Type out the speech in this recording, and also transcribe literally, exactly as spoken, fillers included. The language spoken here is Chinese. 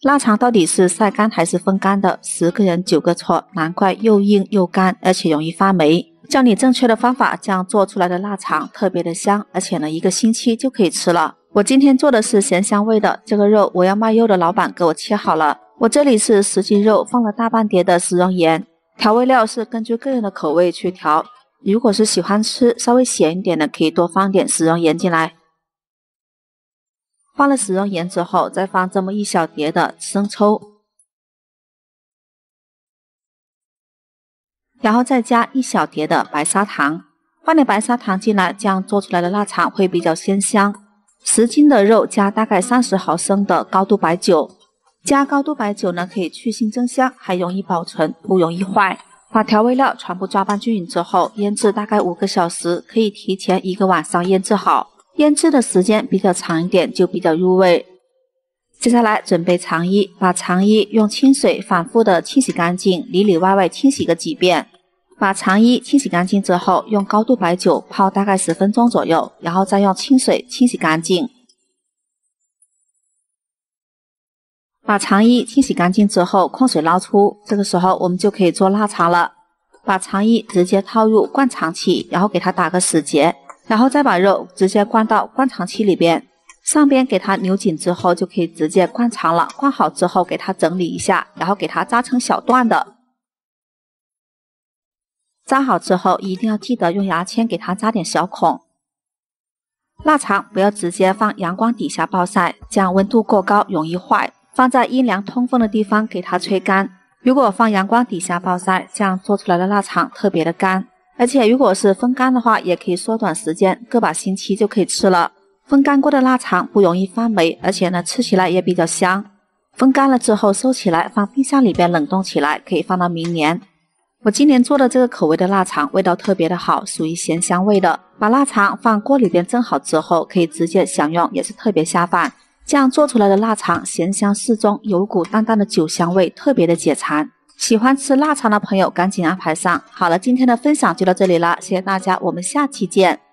腊肠到底是晒干还是风干的？十个人九个错，难怪又硬又干，而且容易发霉。教你正确的方法，这样做出来的腊肠特别的香，而且呢一个星期就可以吃了。我今天做的是咸香味的，这个肉我要卖肉的老板给我切好了。我这里是十斤肉，放了大半碟的食用盐，调味料是根据个人的口味去调。如果是喜欢吃稍微咸一点的，可以多放点食用盐进来。放了食用盐之后，再放这么一小碟的生抽，然后再加一小碟的白砂糖，放点白砂糖进来，这样做出来的腊肠会比较鲜香。十斤的肉加大概三十毫升的高度白酒，加高度白酒呢可以去腥增香，还容易保存，不容易坏。把调味料全部抓拌均匀之后，腌制大概五个小时，可以提前一个晚上腌制好。腌制的时间比较长一点，就比较入味。接下来准备肠衣，把肠衣用清水反复的清洗干净，里里外外清洗个几遍。把肠衣清洗干净之后，用高度白酒泡大概十分钟左右，然后再用清水清洗干净。把肠衣清洗干净之后，控水捞出，这个时候我们就可以做腊肠了。把肠衣直接套入灌肠器，然后给它打个死结。然后再把肉直接灌到灌肠器里边，上边给它扭紧之后就可以直接灌肠了。灌好之后给它整理一下，然后给它扎成小段的。扎好之后一定要记得用牙签给它扎点小孔。腊肠不要直接放阳光底下暴晒，这样温度过高容易坏。放在阴凉通风的地方给它吹干。如果放阳光底下暴晒，这样做出来的腊肠特别的干。而且如果是风干的话，也可以缩短时间，个把星期就可以吃了。风干过的腊肠不容易发霉，而且呢吃起来也比较香。风干了之后收起来，放冰箱里边冷冻起来，可以放到明年。我今年做的这个口味的腊肠味道特别的好，属于咸香味的。把腊肠放锅里边蒸好之后，可以直接享用，也是特别下饭。这样做出来的腊肠咸香适中，有股淡淡的酒香味，特别的解馋。喜欢吃腊肠的朋友赶紧安排上。好了，今天的分享就到这里了，谢谢大家，我们下期见。